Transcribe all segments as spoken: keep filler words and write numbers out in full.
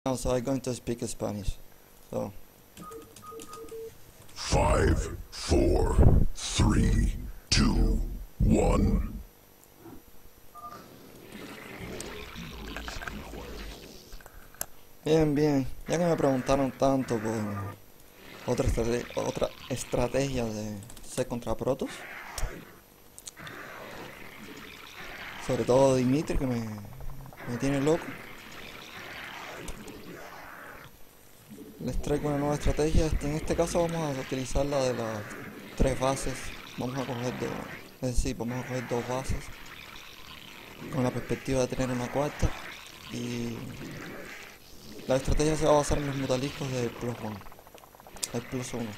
now, so I'm going to speak Spanish. So. Five, four, three, two, one. Bien, bien. Ya que me preguntaron tanto por otra, estrate- otra estrategia de C contra Protoss, sobre todo Dimitri, que me, me tiene loco, les traigo una nueva estrategia. Este- En este caso vamos a utilizar la de las tres bases. Vamos a coger dos, es decir, vamos a coger dos bases con la perspectiva de tener una cuarta, y la estrategia se va a basar en los mutaliscos del plus one, el plus uno.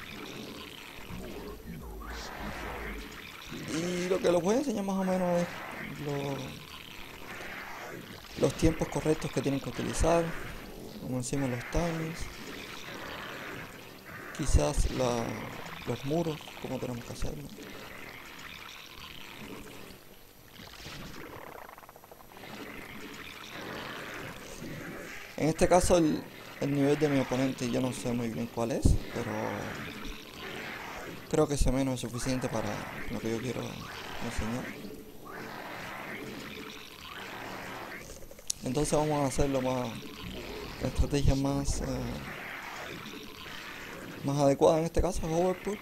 Y lo que les voy a enseñar más o menos es lo- los tiempos correctos que tienen que utilizar, como encima los timings, quizás la- los muros, cómo tenemos que hacerlo. En este caso el, el nivel de mi oponente yo no sé muy bien cuál es, pero creo que ese menos es suficiente para lo que yo quiero enseñar. Entonces vamos a hacerlo más, la estrategia más, eh, más adecuada en este caso es overput.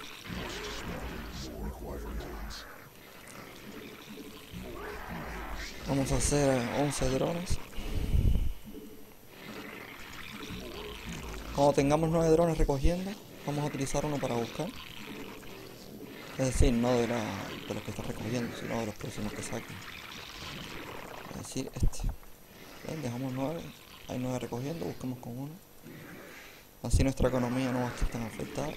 Vamos a hacer eh, once drones. Cuando tengamos nueve drones recogiendo, vamos a utilizar uno para buscar. Es decir, no de, la, de los que están recogiendo, sino de los próximos que saquen. Es decir, este. Bien, dejamos nueve, hay nueve recogiendo, buscamos con uno. Así nuestra economía no va a estar tan afectada.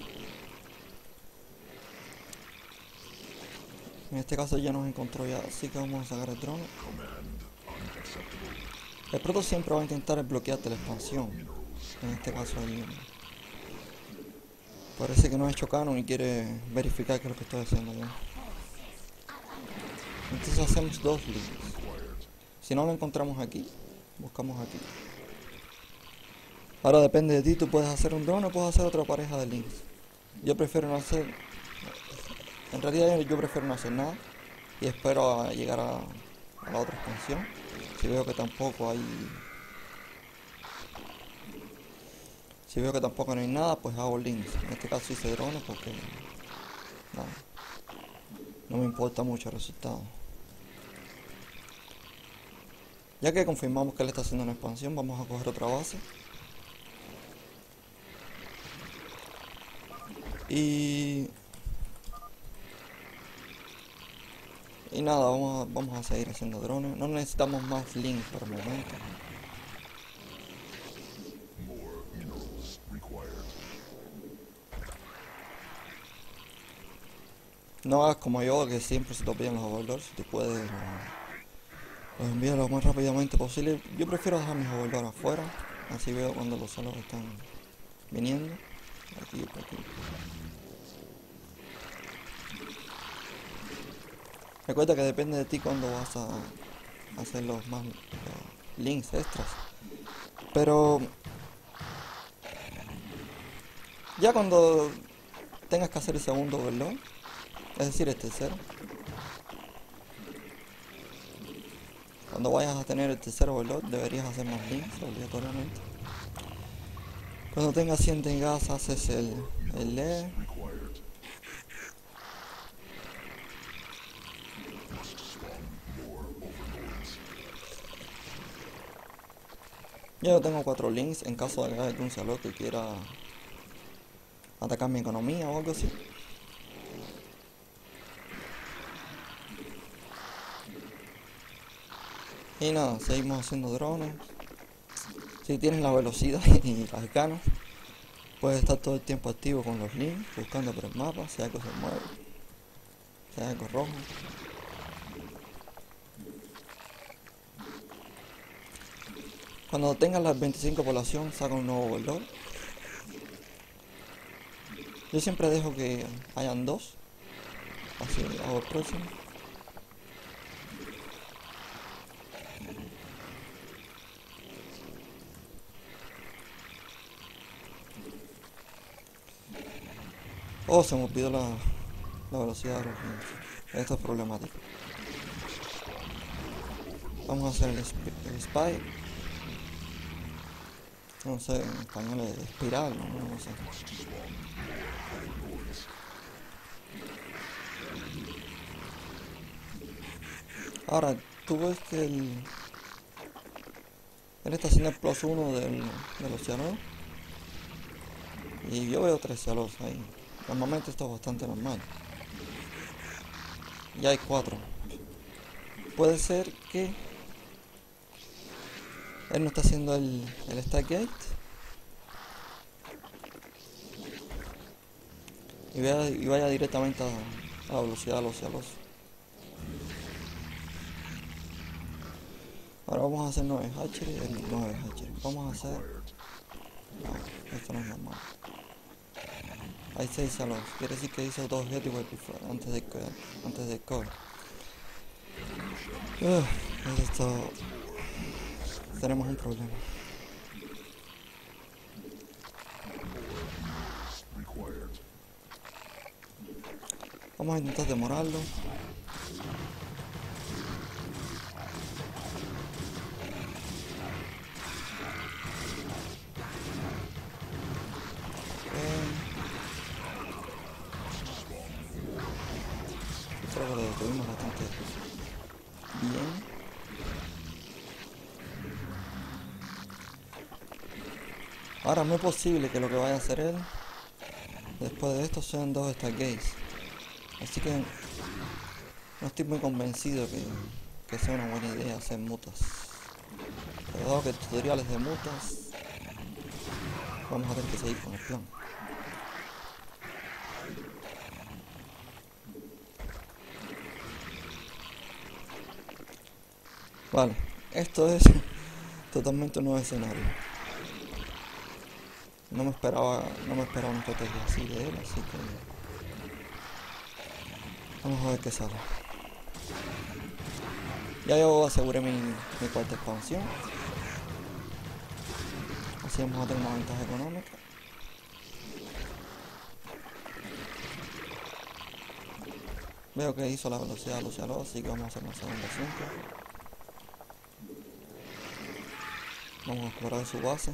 En este caso ya nos encontró ya, así que vamos a sacar el drone. El proto siempre va a intentar bloquearte la expansión. En este caso ahí parece que no ha hecho canon y quiere verificar que es lo que estoy haciendo yo. Entonces hacemos dos links. Si no lo encontramos aquí, buscamos aquí. Ahora depende de ti, tú puedes hacer un drone o puedes hacer otra pareja de links. Yo prefiero no hacer... En realidad yo prefiero no hacer nada y espero a llegar a, a la otra expansión. Si veo que tampoco hay... Si veo que tampoco no hay nada, pues hago links. En este caso hice drones porque... Nada, no me importa mucho el resultado. Ya que confirmamos que él está haciendo una expansión, vamos a coger otra base. Y... Y nada, vamos a, vamos a seguir haciendo drones. No necesitamos más links por el momento. No hagas como yo, que siempre se te pillan los overlords. Si tú puedes, los, los envías lo más rápidamente posible. Yo prefiero dejar mis overlords afuera. Así veo cuando los solos están viniendo. Aquí, por aquí. Recuerda que depende de ti cuando vas a hacer los más los links extras. Pero ya cuando tengas que hacer el segundo overlord, es decir, el tercero, cuando vayas a tener el tercer overlord, deberías hacer más links obligatoriamente. Cuando tengas cien de gas, haces el, el layer. Yo tengo cuatro links en caso de que haya algún salón que quiera atacar mi economía o algo así. Y nada, seguimos haciendo drones. Si tienes la velocidad y las ganas, puedes estar todo el tiempo activo con los links, buscando por el mapa, si algo se mueve, si hay algo rojo. Cuando tengas las veinticinco población, saca un nuevo overlord. Yo siempre dejo que hayan dos, así hago el próximo. Oh, se me olvidó la, la velocidad de los niños. Esto es problemático. Vamos a hacer el, el spy. No sé, en español es espiral, no, no sé. Ahora, tú ves que el... Él está haciendo el plus uno del, del océano. Y yo veo tres celos ahí. Normalmente esto es bastante normal. Y hay cuatro. Puede ser que él no está haciendo el, el stack gate. Y vaya, y vaya directamente a, a la velocidad de los cielos. Ahora vamos a hacer nueve hatchery, el nueve hatchery. Vamos a hacer... No, esto no es normal. Hay seis celos. Quiere decir que hizo dos gateway antes de antes de core. Uh, esto... Tenemos un problema. Vamos a intentar demorarlo. Creo que lo detuvimos bastante bien. Ahora, es muy posible que lo que vaya a hacer él después de esto sean dos stargates. Así que no estoy muy convencido que, que sea una buena idea hacer mutas. Pero dado que tutoriales de mutas, vamos a tener que seguir con el plan. Vale, esto es totalmente un nuevo escenario. No me esperaba, no me esperaba una estrategia así de él, así que vamos a ver qué sale. Ya yo aseguré mi, mi cuarta expansión, así vamos a tener una ventaja económica. Veo que hizo la velocidad de Luciano, así que vamos a hacer una segunda cinco. Vamos a explorar su base.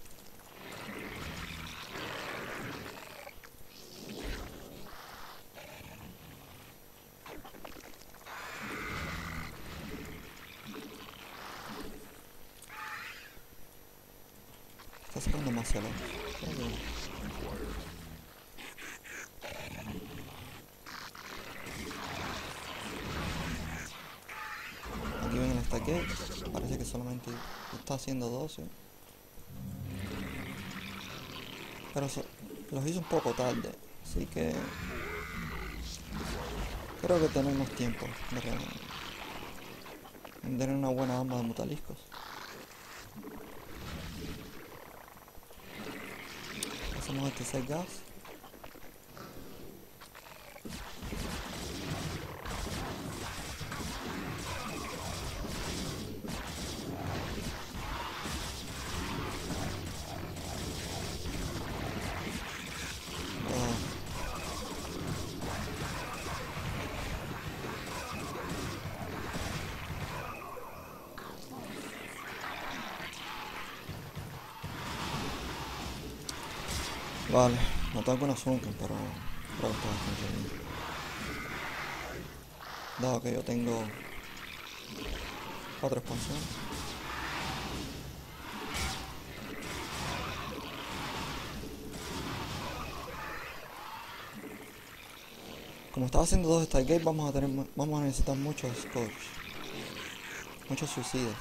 Está sacando demasiado. Aquí ven el estaque. Parece que solamente está haciendo doce. Pero so, los hizo un poco tarde. Así que creo que tenemos tiempo de, de tener una buena arma de mutaliscos. Hacemos este set gas. Vale, no tengo alguna Sunken, pero creo que está bastante bien. Dado que yo tengo cuatro expansiones. Como estaba haciendo dos Stargate, vamos a tener vamos a necesitar muchos Scorch. Muchos suicidas.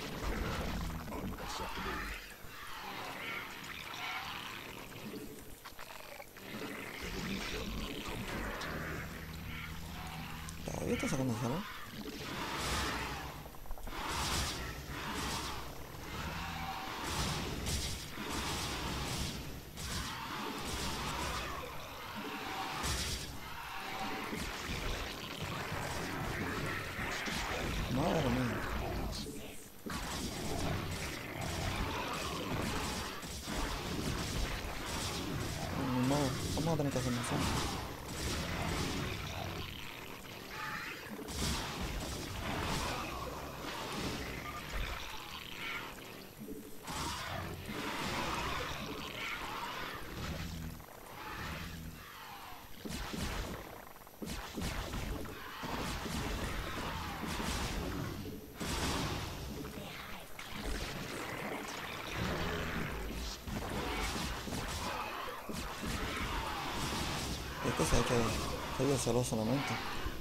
Todavía está sacando salón. Madre mía. No, vamos vamos a tener que hacer nosotros. Este se ha hecho, se ha ido celoso solamente.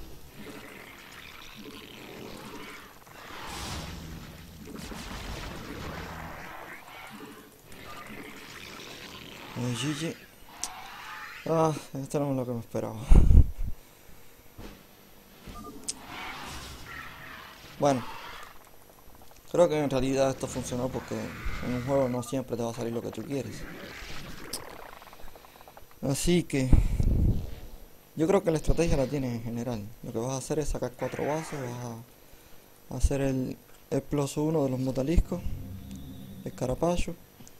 Eh, G G. Ah, esto no es lo que me esperaba. Bueno, creo que en realidad esto funcionó porque en un juego no siempre te va a salir lo que tú quieres. Así que yo creo que la estrategia la tienes en general. Lo que vas a hacer es sacar cuatro bases, vas a hacer el, el plus uno de los mutaliscos, el carapacho.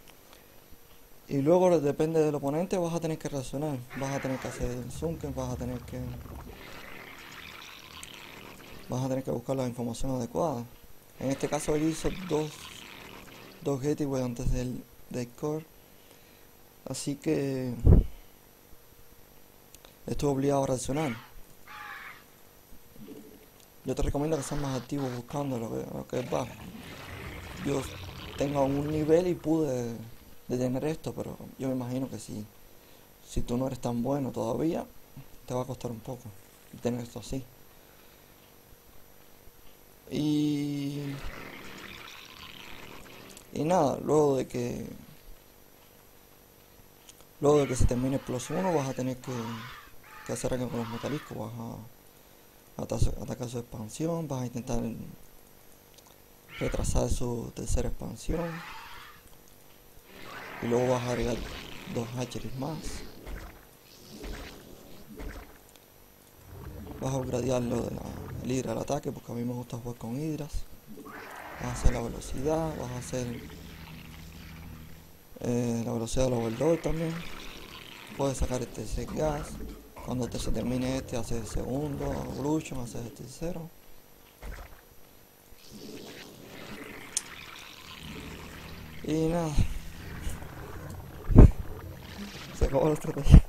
Y luego, depende del oponente, vas a tener que reaccionar. Vas a tener que hacer el sunken, vas a tener que... Vas a tener que buscar la información adecuada. En este caso él hizo dos, dos gateways antes del, del core. Así que... estuve obligado a reaccionar. Yo te recomiendo que seas más activo buscando lo que, lo que es bajo. Yo tengo un nivel y pude detener esto, pero yo me imagino que si, si tú no eres tan bueno todavía, te va a costar un poco tener esto así. Y... Y nada, luego de que... Luego de que se termine el plus uno, vas a tener que, que hacer algo con los metaliscos. Vas a atacar, atacar su expansión, vas a intentar retrasar su tercera expansión. Y luego vas a agregar dos hatcheries más. Vas a upgradear lo de la, el hidra al ataque, porque a mí me gusta jugar con hidras. Vas a hacer la velocidad, vas a hacer eh, la velocidad del overload también. Puedes sacar el tercer gas. Cuando te se termine este, haces el segundo evolution, haces el tercero. Y nada. Se acabó la estrategia.